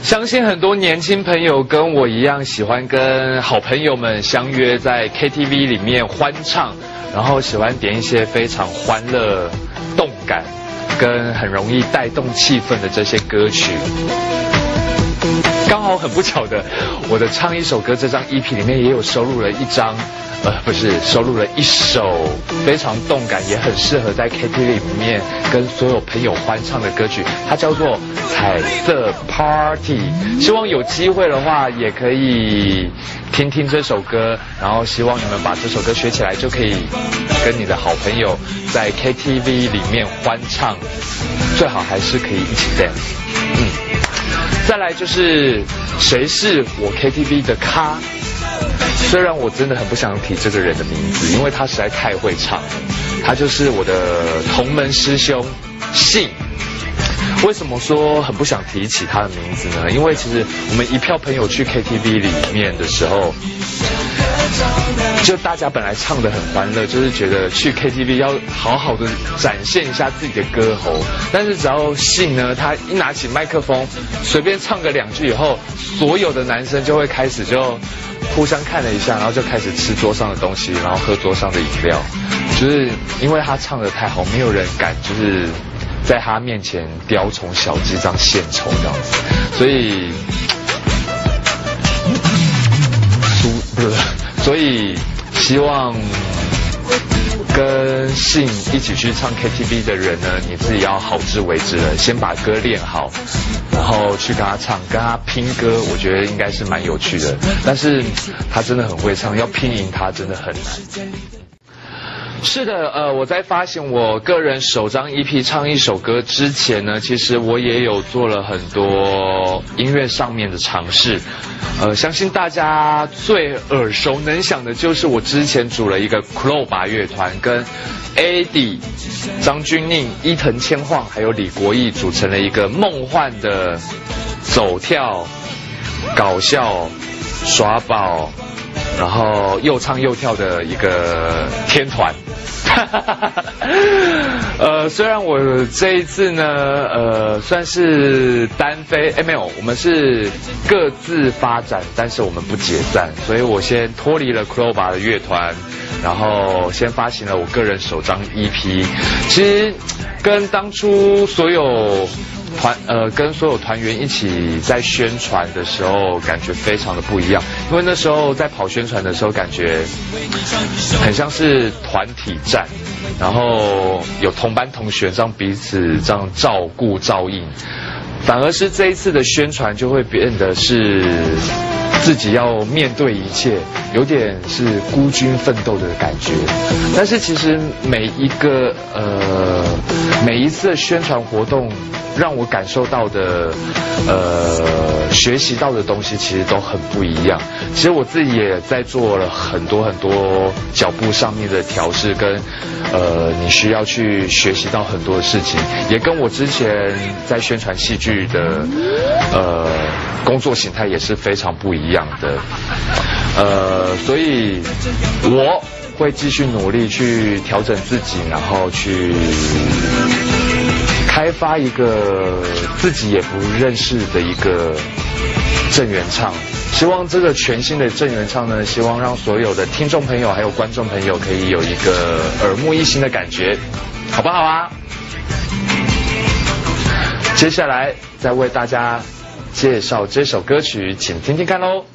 相信很多年轻朋友跟我一样，喜欢跟好朋友们相约在 KTV 里面欢唱，然后喜欢点一些非常欢乐、动感，跟很容易带动气氛的这些歌曲。刚好很不巧的，我的唱一首歌这张 EP 里面也有收录了一首非常动感，也很适合在 KTV 里面跟所有朋友欢唱的歌曲，它叫做《彩色 Party》。希望有机会的话，也可以听听这首歌，然后希望你们把这首歌学起来，就可以跟你的好朋友在 KTV 里面欢唱，最好还是可以一起 dance。再来就是谁是我 KTV 的咖？虽然我真的很不想提这个人的名字，因为他实在太会唱了。他就是我的同门师兄信。为什么说很不想提起他的名字呢？因为其实我们一票朋友去 KTV 里面的时候，就大家本来唱得很欢乐，就是觉得去 KTV 要好好的展现一下自己的歌喉，但是只要信呢，他一拿起麦克风，随便唱个2句以后，所有的男生就会开始就互相看了一下，然后就开始吃桌上的东西，然后喝桌上的饮料，就是因为他唱得太好，没有人敢就是在他面前雕虫小技这样献丑这样子，所以希望跟信一起去唱 KTV 的人呢，你自己要好自为之了，先把歌练好，然后去跟他唱，跟他拼歌，我觉得应该是蛮有趣的。但是他真的很会唱，要拼赢他真的很难。是的，我在发行我个人首张 EP 唱一首歌之前呢，其实我也有做了很多音乐上面的尝试。相信大家最耳熟能详的就是我之前组了一个 Crowbar 乐团，跟 Eddie、张钧甯、伊藤千晃还有李国毅组成了一个梦幻的走跳、搞笑、耍宝，然后又唱又跳的一个天团。虽然我这一次呢，算是单飞，没有，我们是各自发展，但是我们不解散，所以我先脱离了 Crowbar 的乐团，然后先发行了我个人首张 EP。其实跟当初所有跟所有团员一起在宣传的时候，感觉非常的不一样。因为那时候在跑宣传的时候，感觉很像是团体战，然后有同班同学这样彼此这样照顾照应。反而是这一次的宣传就会变得是自己要面对一切，有点是孤军奋斗的感觉。但是其实每一次的宣传活动，让我感受到的学习到的东西其实都很不一样。其实我自己也在做了很多脚步上面的调试，跟你需要去学习到很多的事情，也跟我之前在宣传戏剧的工作形态也是非常不一样的。所以我会继续努力去调整自己，然后去开发一个自己也不认识的一个郑元畅。希望这个全新的郑元畅呢，希望让所有的听众朋友还有观众朋友可以有一个耳目一新的感觉，好不好啊？接下来再为大家介绍这首歌曲，请听听看咯。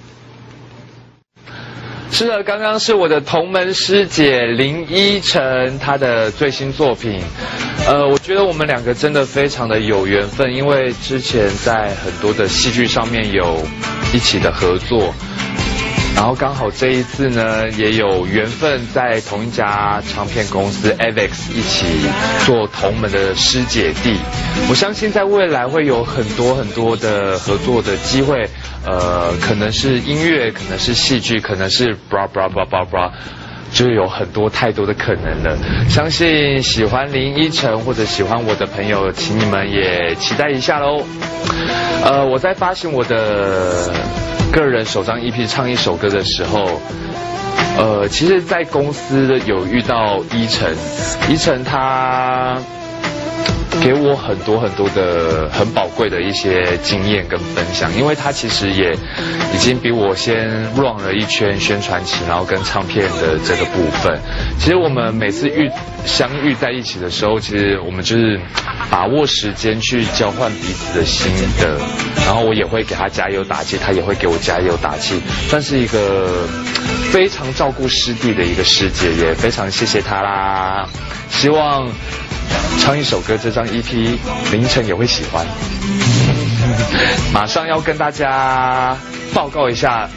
是的，刚刚是我的同门师姐林依晨她的最新作品。我觉得我们两个真的非常的有缘分，因为之前在很多的戏剧上面有一起的合作，然后刚好这一次呢也有缘分在同一家唱片公司 Avex 一起做同门的师姐弟。我相信在未来会有很多的合作的机会，可能是音乐，可能是戏剧，可能是 bra bra bra bra bra， 就有太多的可能了。相信喜欢林依晨或者喜欢我的朋友，请你们也期待一下咯。我在发行我的个人首张 EP 唱一首歌的时候，其实在公司有遇到依晨他给我很多的很宝贵的一些经验跟分享，因为他其实也已经比我先 run 了一圈宣传期，然后跟唱片的这个部分。其实我们每次相遇在一起的时候，其实我们就是把握时间去交换彼此的心得，然后我也会给他加油打气，他也会给我加油打气，算是一个非常照顾师弟的一个师姐，也非常谢谢他啦。希望唱一首歌这张 EP 凌晨也会喜欢。马上要跟大家报告一下，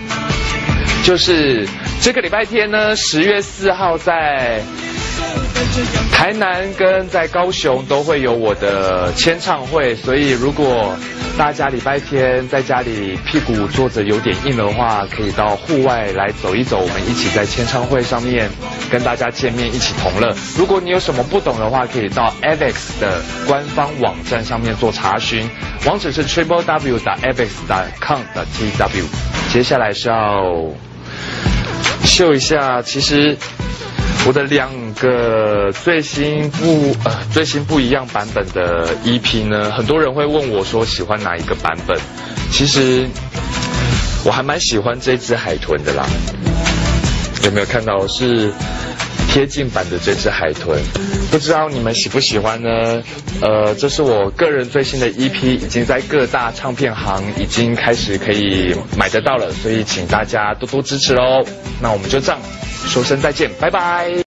就是这个礼拜天呢，10月4号在台南跟在高雄都会有我的签唱会，所以如果大家礼拜天在家里屁股坐着有点硬的话，可以到户外来走一走，我们一起在签唱会上面跟大家见面，一起同乐。如果你有什么不懂的话，可以到 Avex 的官方网站上面做查询，网址是 www.avex.com.tw。接下来是要秀一下，其实我的2个最新不一样版本的 EP 呢，很多人会问我说喜欢哪一个版本。其实我还蛮喜欢这只海豚的啦，有没有看到是贴近版的这只海豚？不知道你们喜不喜欢呢？这是我个人最新的 EP， 已经在各大唱片行已经开始可以买得到了，所以请大家多多支持咯。那我们就这样说声再见，拜拜。